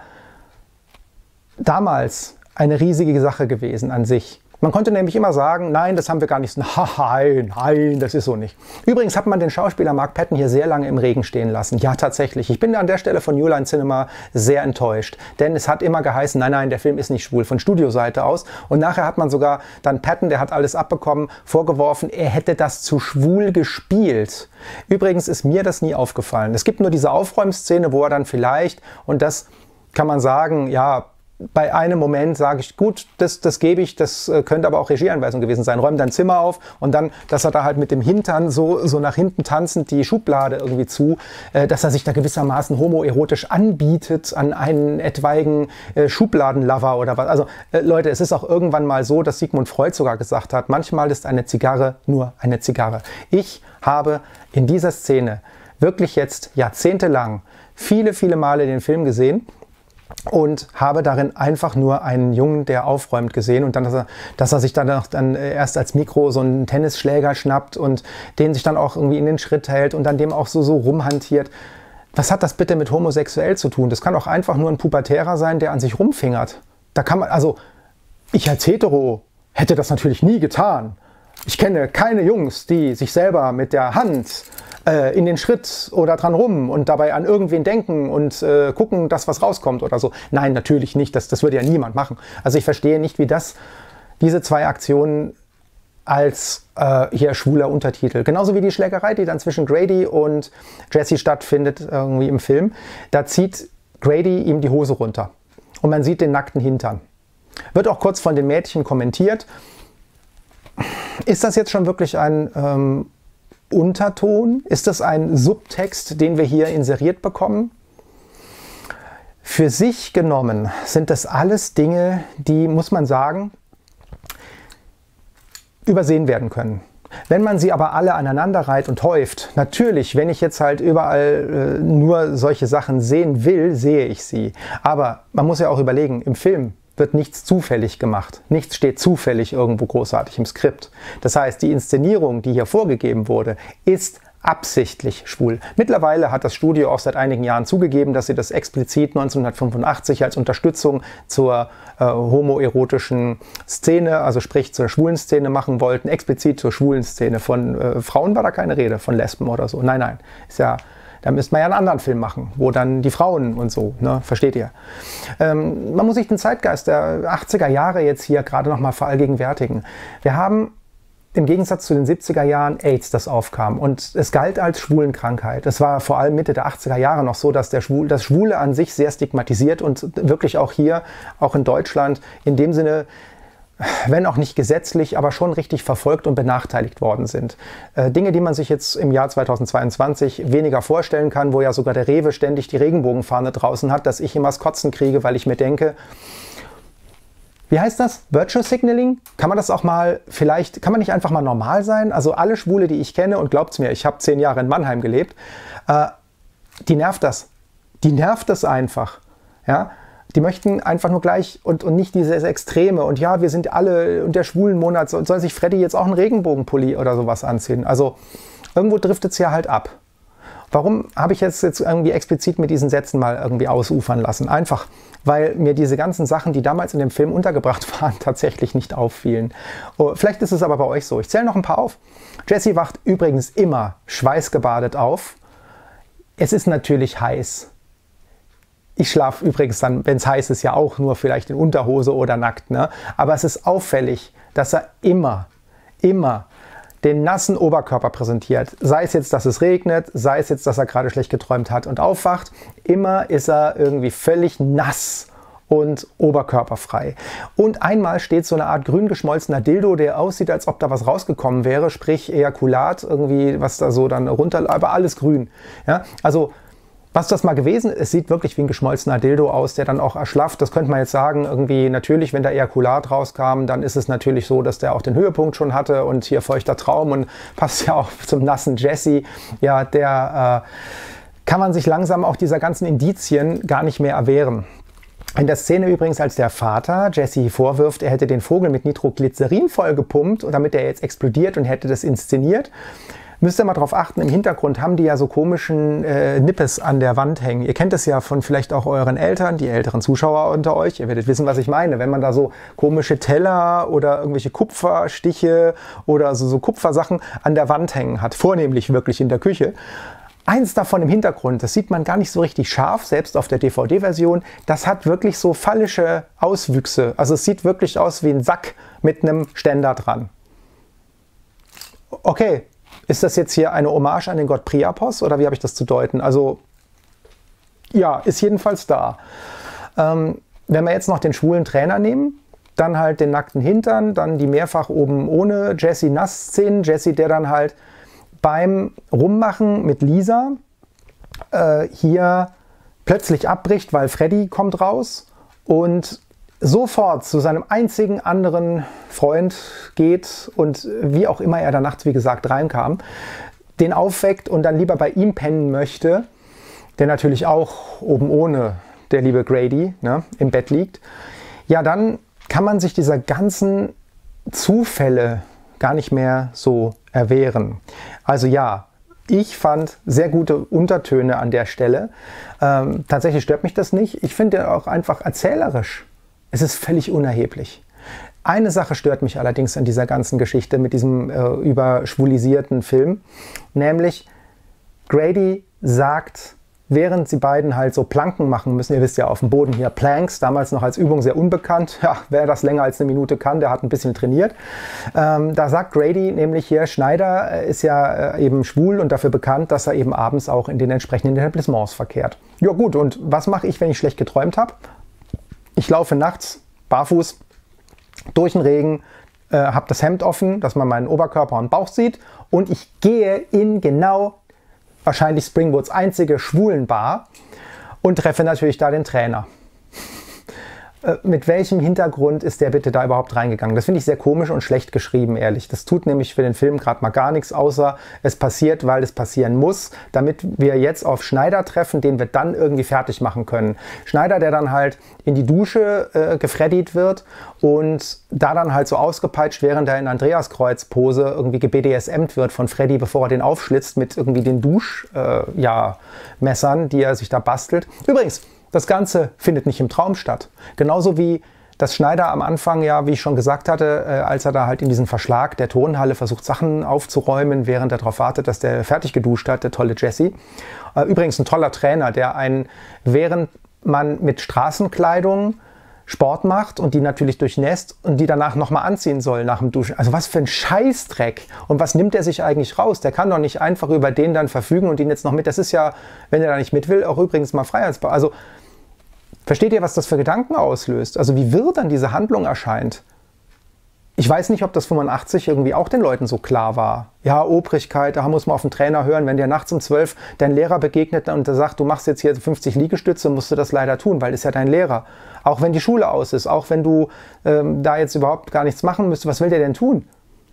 damals eine riesige Sache gewesen an sich. Man konnte nämlich immer sagen, nein, das haben wir gar nicht so. Nein, nein, das ist so nicht. Übrigens hat man den Schauspieler Mark Patton hier sehr lange im Regen stehen lassen. Ja, tatsächlich. Ich bin an der Stelle von New Line Cinema sehr enttäuscht. Denn es hat immer geheißen, nein, nein, der Film ist nicht schwul, von Studioseite aus. Und nachher hat man sogar dann Patton, der hat alles abbekommen, vorgeworfen, er hätte das zu schwul gespielt. Übrigens ist mir das nie aufgefallen. Es gibt nur diese Aufräumszene, wo er dann vielleicht, und das kann man sagen, ja, bei einem Moment sage ich, gut, das, das gebe ich, das könnte aber auch Regieanweisung gewesen sein. Räum dein Zimmer auf und dann, dass er da halt mit dem Hintern so, so nach hinten tanzend die Schublade irgendwie zu, äh, dass er sich da gewissermaßen homoerotisch anbietet an einen etwaigen äh, Schubladenlover oder was. Also äh, Leute, es ist auch irgendwann mal so, dass Sigmund Freud sogar gesagt hat, manchmal ist eine Zigarre nur eine Zigarre. Ich habe in dieser Szene wirklich jetzt jahrzehntelang viele, viele Male den Film gesehen und habe darin einfach nur einen Jungen, der aufräumt, gesehen und dann, dass er, dass er sich dann, auch dann erst als Mikro so einen Tennisschläger schnappt und den sich dann auch irgendwie in den Schritt hält und dann dem auch so, so rumhantiert. Was hat das bitte mit homosexuell zu tun? Das kann auch einfach nur ein Pubertärer sein, der an sich rumfingert. Da kann man, also ich als Hetero hätte das natürlich nie getan. Ich kenne keine Jungs, die sich selber mit der Hand äh, in den Schritt oder dran rum und dabei an irgendwen denken und äh, gucken, dass was rauskommt oder so. Nein, natürlich nicht. Das, das würde ja niemand machen. Also ich verstehe nicht, wie das diese zwei Aktionen als äh, hier schwuler Untertitel. Genauso wie die Schlägerei, die dann zwischen Grady und Jesse stattfindet irgendwie im Film. Da zieht Grady ihm die Hose runter und man sieht den nackten Hintern. Wird auch kurz von den Mädchen kommentiert. Ist das jetzt schon wirklich ein ähm, Unterton? Ist das ein Subtext, den wir hier inseriert bekommen? Für sich genommen sind das alles Dinge, die, muss man sagen, übersehen werden können. Wenn man sie aber alle aneinander reiht und häuft, natürlich, wenn ich jetzt halt überall äh, nur solche Sachen sehen will, sehe ich sie. Aber man muss ja auch überlegen, im Film wird nichts zufällig gemacht. Nichts steht zufällig irgendwo großartig im Skript. Das heißt, die Inszenierung, die hier vorgegeben wurde, ist absichtlich schwul. Mittlerweile hat das Studio auch seit einigen Jahren zugegeben, dass sie das explizit neunzehnhundertfünfundachtzig als Unterstützung zur äh, homoerotischen Szene, also sprich zur schwulen Szene machen wollten, explizit zur schwulen Szene. Von äh, Frauen war da keine Rede, von Lesben oder so. Nein, nein, ist ja, da müsste man ja einen anderen Film machen, wo dann die Frauen und so, ne, versteht ihr? Ähm, man muss sich den Zeitgeist der achtziger Jahre jetzt hier gerade nochmal verallgegenwärtigen. Wir haben im Gegensatz zu den siebziger Jahren AIDS, das aufkam. Und es galt als Schwulenkrankheit. Es war vor allem Mitte der achtziger Jahre noch so, dass der Schwul, das Schwule an sich sehr stigmatisiert und wirklich auch hier, auch in Deutschland, in dem Sinne, wenn auch nicht gesetzlich, aber schon richtig verfolgt und benachteiligt worden sind. Äh, Dinge, die man sich jetzt im Jahr zweitausendzweiundzwanzig weniger vorstellen kann, wo ja sogar der Rewe ständig die Regenbogenfahne draußen hat, dass ich immer das Kotzen kriege, weil ich mir denke, wie heißt das? Virtue Signaling? Kann man das auch mal, vielleicht, kann man nicht einfach mal normal sein? Also alle Schwule, die ich kenne, und glaubt's mir, ich habe zehn Jahre in Mannheim gelebt, äh, die nervt das. Die nervt das einfach. Ja? Die möchten einfach nur gleich und, und nicht dieses Extreme. Und ja, wir sind alle, und der schwulen Monat, soll, soll sich Freddy jetzt auch einen Regenbogenpulli oder sowas anziehen? Also irgendwo driftet es ja halt ab. Warum habe ich jetzt, jetzt irgendwie explizit mit diesen Sätzen mal irgendwie ausufern lassen? Einfach, weil mir diese ganzen Sachen, die damals in dem Film untergebracht waren, tatsächlich nicht auffielen. Oh, vielleicht ist es aber bei euch so. Ich zähle noch ein paar auf. Jesse wacht übrigens immer schweißgebadet auf. Es ist natürlich heiß. Ich schlafe übrigens dann, wenn es heiß ist, ja auch nur vielleicht in Unterhose oder nackt. Ne? Aber es ist auffällig, dass er immer, immer den nassen Oberkörper präsentiert. Sei es jetzt, dass es regnet, sei es jetzt, dass er gerade schlecht geträumt hat und aufwacht. Immer ist er irgendwie völlig nass und oberkörperfrei. Und einmal steht so eine Art grün geschmolzener Dildo, der aussieht, als ob da was rausgekommen wäre, sprich Ejakulat, irgendwie, was da so dann runter, aber alles grün. Ja? Also, was das mal gewesen ist, es sieht wirklich wie ein geschmolzener Dildo aus, der dann auch erschlafft. Das könnte man jetzt sagen, irgendwie natürlich, wenn da Ejakulat rauskam, dann ist es natürlich so, dass der auch den Höhepunkt schon hatte und hier feuchter Traum und passt ja auch zum nassen Jesse. Ja, der äh, kann man sich langsam auch dieser ganzen Indizien gar nicht mehr erwehren. In der Szene übrigens, als der Vater Jesse vorwirft, er hätte den Vogel mit Nitroglycerin vollgepumpt, damit er jetzt explodiert und hätte das inszeniert, müsst ihr mal drauf achten, im Hintergrund haben die ja so komischen äh, Nippes an der Wand hängen. Ihr kennt es ja von vielleicht auch euren Eltern, die älteren Zuschauer unter euch. Ihr werdet wissen, was ich meine. Wenn man da so komische Teller oder irgendwelche Kupferstiche oder so, so Kupfersachen an der Wand hängen hat, vornehmlich wirklich in der Küche. Eins davon im Hintergrund, das sieht man gar nicht so richtig scharf, selbst auf der D V D-Version. Das hat wirklich so phallische Auswüchse. Also es sieht wirklich aus wie ein Sack mit einem Ständer dran. Okay. Ist das jetzt hier eine Hommage an den Gott Priapos oder wie habe ich das zu deuten? Also, ja, ist jedenfalls da. Ähm, wenn wir jetzt noch den schwulen Trainer nehmen, dann halt den nackten Hintern, dann die mehrfach oben ohne Jesse Nass-Szenen. Jesse, der dann halt beim Rummachen mit Lisa äh, hier plötzlich abbricht, weil Freddy kommt raus und sofort zu seinem einzigen anderen Freund geht und wie auch immer er da nachts, wie gesagt, reinkam, den aufweckt und dann lieber bei ihm pennen möchte, der natürlich auch oben ohne der liebe Grady, ne, im Bett liegt, ja, dann kann man sich dieser ganzen Zufälle gar nicht mehr so erwehren. Also ja, ich fand sehr gute Untertöne an der Stelle. Ähm, tatsächlich stört mich das nicht. Ich finde auch einfach erzählerisch. Es ist völlig unerheblich. Eine Sache stört mich allerdings an dieser ganzen Geschichte mit diesem äh, überschwulisierten Film, nämlich Grady sagt während sie beiden halt so Planken machen müssen. Ihr wisst ja, auf dem Boden hier Planks, damals noch als Übung sehr unbekannt. Ja, wer das länger als eine Minute kann, der hat ein bisschen trainiert. Ähm, da sagt Grady nämlich hier, Schneider ist ja äh, eben schwul und dafür bekannt, dass er eben abends auch in den entsprechenden Etablissements verkehrt. Ja gut, und was mache ich, wenn ich schlecht geträumt habe? Ich laufe nachts barfuß durch den Regen, äh, habe das Hemd offen, dass man meinen Oberkörper und Bauch sieht und ich gehe in genau wahrscheinlich Springwoods einzige Schwulenbar und treffe natürlich da den Trainer. Äh, mit welchem Hintergrund ist der bitte da überhaupt reingegangen? Das finde ich sehr komisch und schlecht geschrieben, ehrlich. Das tut nämlich für den Film gerade mal gar nichts, außer es passiert, weil es passieren muss, damit wir jetzt auf Schneider treffen, den wir dann irgendwie fertig machen können. Schneider, der dann halt in die Dusche äh, gefreddied wird und da dann halt so ausgepeitscht, während er in Andreaskreuz-Pose irgendwie ge-B D S M'd wird von Freddy, bevor er den aufschlitzt mit irgendwie den Duschmessern, äh, ja, Messern, die er sich da bastelt. Übrigens, das Ganze findet nicht im Traum statt. Genauso wie das Schneider am Anfang, ja, wie ich schon gesagt hatte, äh, als er da halt in diesen Verschlag der Turnhalle versucht, Sachen aufzuräumen, während er darauf wartet, dass der fertig geduscht hat, der tolle Jesse. Äh, übrigens ein toller Trainer, der einen, während man mit Straßenkleidung Sport macht und die natürlich durchnässt und die danach nochmal anziehen soll nach dem Duschen. Also was für ein Scheißdreck. Und was nimmt er sich eigentlich raus? Der kann doch nicht einfach über den dann verfügen und ihn jetzt noch mit. Das ist ja, wenn er da nicht mit will, auch übrigens mal Freiheitsbau. Also versteht ihr, was das für Gedanken auslöst? Also wie wirr dann diese Handlung erscheint? Ich weiß nicht, ob das fünfundachtzig irgendwie auch den Leuten so klar war. Ja, Obrigkeit, da muss man auf den Trainer hören. Wenn dir nachts um zwölf dein Lehrer begegnet und der sagt, du machst jetzt hier fünfzig Liegestütze, musst du das leider tun, weil das ist ja dein Lehrer. Auch wenn die Schule aus ist, auch wenn du ähm, da jetzt überhaupt gar nichts machen müsstest, was will der denn tun?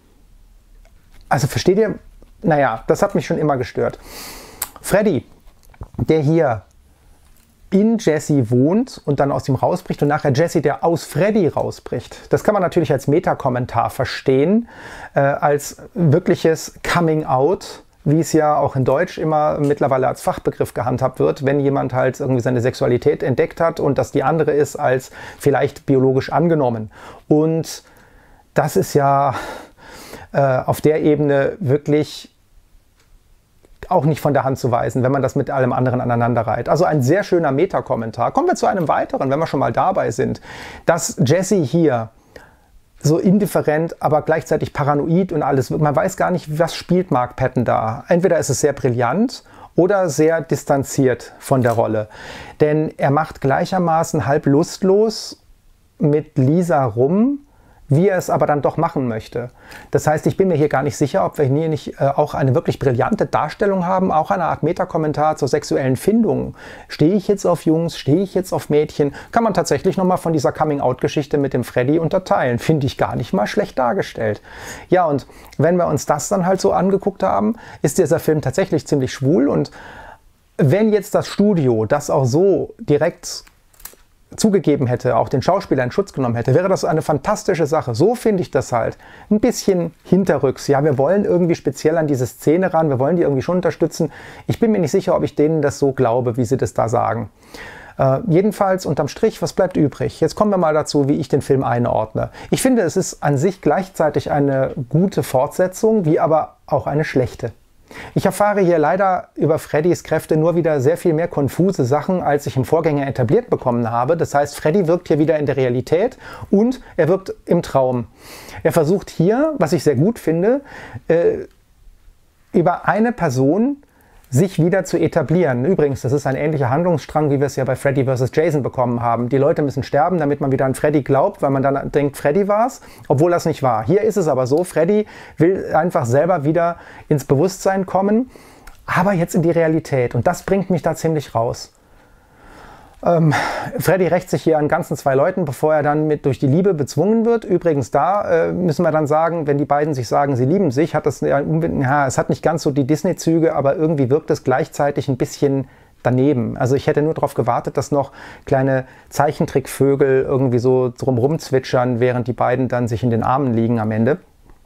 Also versteht ihr? Naja, das hat mich schon immer gestört. Freddy, der hier in Jesse wohnt und dann aus ihm rausbricht und nachher Jesse, der aus Freddy rausbricht. Das kann man natürlich als Metakommentar verstehen, äh, als wirkliches Coming Out, wie es ja auch in Deutsch immer mittlerweile als Fachbegriff gehandhabt wird, wenn jemand halt irgendwie seine Sexualität entdeckt hat und das die andere ist als vielleicht biologisch angenommen. Und das ist ja äh, auf der Ebene wirklich auch nicht von der Hand zu weisen, wenn man das mit allem anderen aneinander reiht. Also ein sehr schöner Meta-Kommentar. Kommen wir zu einem weiteren, wenn wir schon mal dabei sind, dass Jesse hier so indifferent, aber gleichzeitig paranoid und alles, man weiß gar nicht, was spielt Mark Patton da. Entweder ist es sehr brillant oder sehr distanziert von der Rolle. Denn er macht gleichermaßen halb lustlos mit Lisa rum, wie er es aber dann doch machen möchte. Das heißt, ich bin mir hier gar nicht sicher, ob wir hier nicht äh, auch eine wirklich brillante Darstellung haben, auch eine Art Metakommentar zur sexuellen Findung. Stehe ich jetzt auf Jungs, stehe ich jetzt auf Mädchen? Kann man tatsächlich nochmal von dieser Coming-out-Geschichte mit dem Freddy unterteilen. Finde ich gar nicht mal schlecht dargestellt. Ja, und wenn wir uns das dann halt so angeguckt haben, ist dieser Film tatsächlich ziemlich schwul. Und wenn jetzt das Studio das auch so direkt zugegeben hätte, auch den Schauspieler in Schutz genommen hätte, wäre das eine fantastische Sache. So finde ich das halt. Ein bisschen hinterrücks. Ja, wir wollen irgendwie speziell an diese Szene ran, wir wollen die irgendwie schon unterstützen. Ich bin mir nicht sicher, ob ich denen das so glaube, wie sie das da sagen. Äh, jedenfalls unterm Strich, was bleibt übrig? Jetzt kommen wir mal dazu, wie ich den Film einordne. Ich finde, es ist an sich gleichzeitig eine gute Fortsetzung, wie aber auch eine schlechte. Ich erfahre hier leider über Freddys Kräfte nur wieder sehr viel mehr konfuse Sachen, als ich im Vorgänger etabliert bekommen habe. Das heißt, Freddy wirkt hier wieder in der Realität und er wirkt im Traum. Er versucht hier, was ich sehr gut finde, äh, über eine Person sich wieder zu etablieren. Übrigens, das ist ein ähnlicher Handlungsstrang, wie wir es ja bei Freddy versus. Jason bekommen haben. Die Leute müssen sterben, damit man wieder an Freddy glaubt, weil man dann denkt, Freddy war's, obwohl das nicht war. Hier ist es aber so, Freddy will einfach selber wieder ins Bewusstsein kommen, aber jetzt in die Realität. Und das bringt mich da ziemlich raus. Ähm, Freddy rächt sich hier an ganzen zwei Leuten, bevor er dann mit durch die Liebe bezwungen wird. Übrigens da äh, müssen wir dann sagen, wenn die beiden sich sagen, sie lieben sich, hat das ja, ja es hat nicht ganz so die Disney-Züge, aber irgendwie wirkt es gleichzeitig ein bisschen daneben. Also ich hätte nur darauf gewartet, dass noch kleine Zeichentrickvögel irgendwie so drumrum zwitschern, während die beiden dann sich in den Armen liegen am Ende.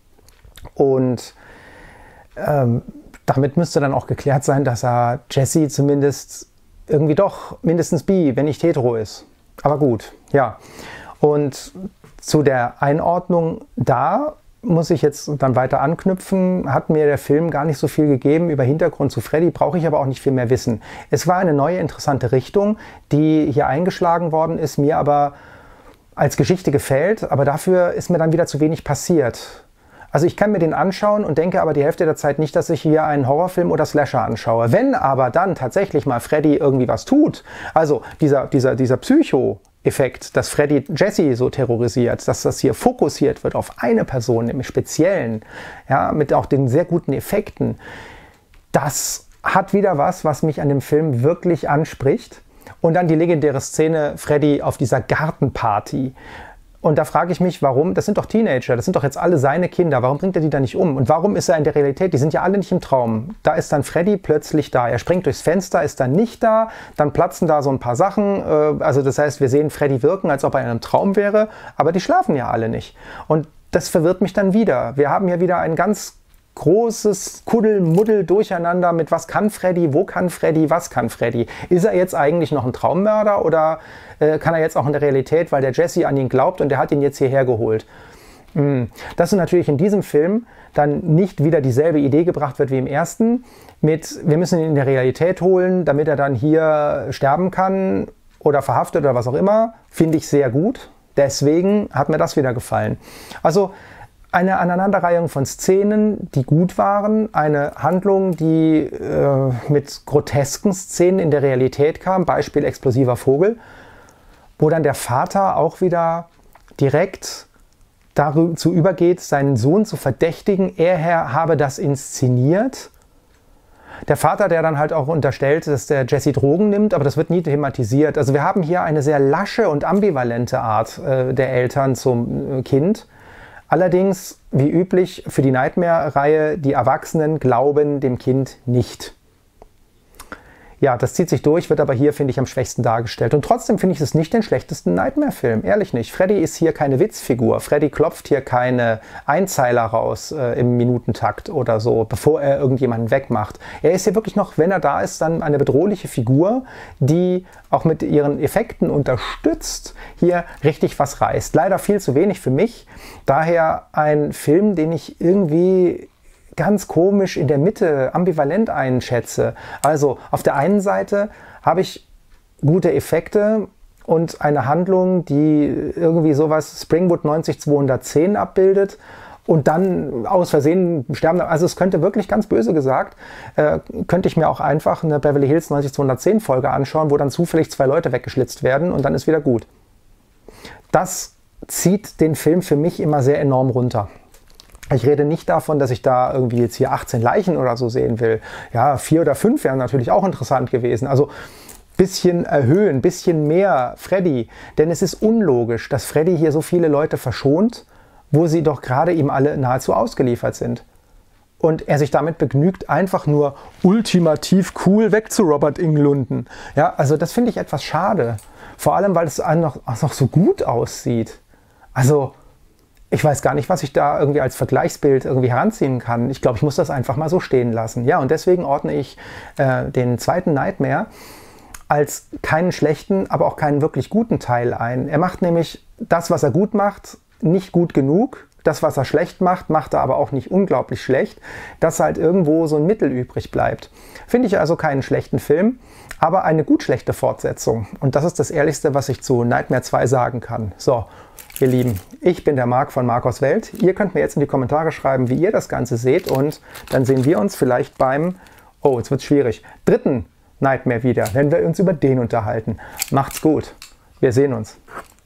Und ähm, damit müsste dann auch geklärt sein, dass er Jesse zumindest irgendwie doch mindestens bi, wenn nicht hetero ist. Aber gut, ja. Und zu der Einordnung da muss ich jetzt dann weiter anknüpfen, hat mir der Film gar nicht so viel gegeben über Hintergrund zu Freddy, brauche ich aber auch nicht viel mehr wissen. Es war eine neue, interessante Richtung, die hier eingeschlagen worden ist, mir aber als Geschichte gefällt, aber dafür ist mir dann wieder zu wenig passiert. Also ich kann mir den anschauen und denke aber die Hälfte der Zeit nicht, dass ich hier einen Horrorfilm oder Slasher anschaue. Wenn aber dann tatsächlich mal Freddy irgendwie was tut, also dieser, dieser, dieser Psycho-Effekt, dass Freddy Jesse so terrorisiert, dass das hier fokussiert wird auf eine Person, im Speziellen, ja, mit auch den sehr guten Effekten, das hat wieder was, was mich an dem Film wirklich anspricht. Und dann die legendäre Szene Freddy auf dieser Gartenparty. Und da frage ich mich, warum? Das sind doch Teenager, das sind doch jetzt alle seine Kinder. Warum bringt er die da nicht um? Und warum ist er in der Realität? Die sind ja alle nicht im Traum. Da ist dann Freddy plötzlich da. Er springt durchs Fenster, ist dann nicht da. Dann platzen da so ein paar Sachen. Also das heißt, wir sehen Freddy wirken, als ob er in einem Traum wäre. Aber die schlafen ja alle nicht. Und das verwirrt mich dann wieder. Wir haben hier wieder ein ganz großes Kuddelmuddel durcheinander mit was kann Freddy, wo kann Freddy, was kann Freddy. Ist er jetzt eigentlich noch ein Traummörder oder äh, kann er jetzt auch in der Realität, weil der Jesse an ihn glaubt und der hat ihn jetzt hierher geholt. Hm. Dass natürlich in diesem Film dann nicht wieder dieselbe Idee gebracht wird wie im ersten, mit wir müssen ihn in der Realität holen, damit er dann hier sterben kann oder verhaftet oder was auch immer, finde ich sehr gut. Deswegen hat mir das wieder gefallen. Also eine Aneinanderreihung von Szenen, die gut waren, eine Handlung, die äh, mit grotesken Szenen in der Realität kam, Beispiel explosiver Vogel, wo dann der Vater auch wieder direkt dazu übergeht, seinen Sohn zu verdächtigen, er habe das inszeniert. Der Vater, der dann halt auch unterstellt, dass der Jesse Drogen nimmt, aber das wird nie thematisiert. Also wir haben hier eine sehr lasche und ambivalente Art äh, der Eltern zum äh, Kind. Allerdings, wie üblich für die Nightmare-Reihe, die Erwachsenen glauben dem Kind nicht. Ja, das zieht sich durch, wird aber hier, finde ich, am schwächsten dargestellt. Und trotzdem finde ich es nicht den schlechtesten Nightmare-Film, ehrlich nicht. Freddy ist hier keine Witzfigur. Freddy klopft hier keine Einzeiler raus äh, im Minutentakt oder so, bevor er irgendjemanden wegmacht. Er ist hier wirklich noch, wenn er da ist, dann eine bedrohliche Figur, die auch mit ihren Effekten unterstützt, hier richtig was reißt. Leider viel zu wenig für mich. Daher ein Film, den ich irgendwie ganz komisch in der Mitte ambivalent einschätze. Also auf der einen Seite habe ich gute Effekte und eine Handlung, die irgendwie sowas Springwood neunzig zweihundertzehn abbildet und dann aus Versehen sterben. Also es könnte wirklich ganz böse gesagt, äh, könnte ich mir auch einfach eine Beverly Hills neunzig zweihundertzehn Folge anschauen, wo dann zufällig zwei Leute weggeschlitzt werden und dann ist wieder gut. Das zieht den Film für mich immer sehr enorm runter. Ich rede nicht davon, dass ich da irgendwie jetzt hier achtzehn Leichen oder so sehen will. Ja, vier oder fünf wären natürlich auch interessant gewesen. Also bisschen erhöhen, bisschen mehr Freddy. Denn es ist unlogisch, dass Freddy hier so viele Leute verschont, wo sie doch gerade ihm alle nahezu ausgeliefert sind. Und er sich damit begnügt, einfach nur ultimativ cool weg zu Robert Englund. Ja, also das finde ich etwas schade. Vor allem, weil es noch, noch so gut aussieht. Also ich weiß gar nicht, was ich da irgendwie als Vergleichsbild irgendwie heranziehen kann. Ich glaube, ich muss das einfach mal so stehen lassen. Ja, und deswegen ordne ich äh, den zweiten Nightmare als keinen schlechten, aber auch keinen wirklich guten Teil ein. Er macht nämlich das, was er gut macht, nicht gut genug. Das, was er schlecht macht, macht er aber auch nicht unglaublich schlecht, dass halt irgendwo so ein Mittel übrig bleibt. Finde ich also keinen schlechten Film, aber eine gut schlechte Fortsetzung. Und das ist das Ehrlichste, was ich zu Nightmare zwei sagen kann. So, ihr Lieben, ich bin der Marc von Marcos Welt. Ihr könnt mir jetzt in die Kommentare schreiben, wie ihr das Ganze seht und dann sehen wir uns vielleicht beim, oh, jetzt wird es schwierig, dritten Nightmare wieder, wenn wir uns über den unterhalten. Macht's gut, wir sehen uns.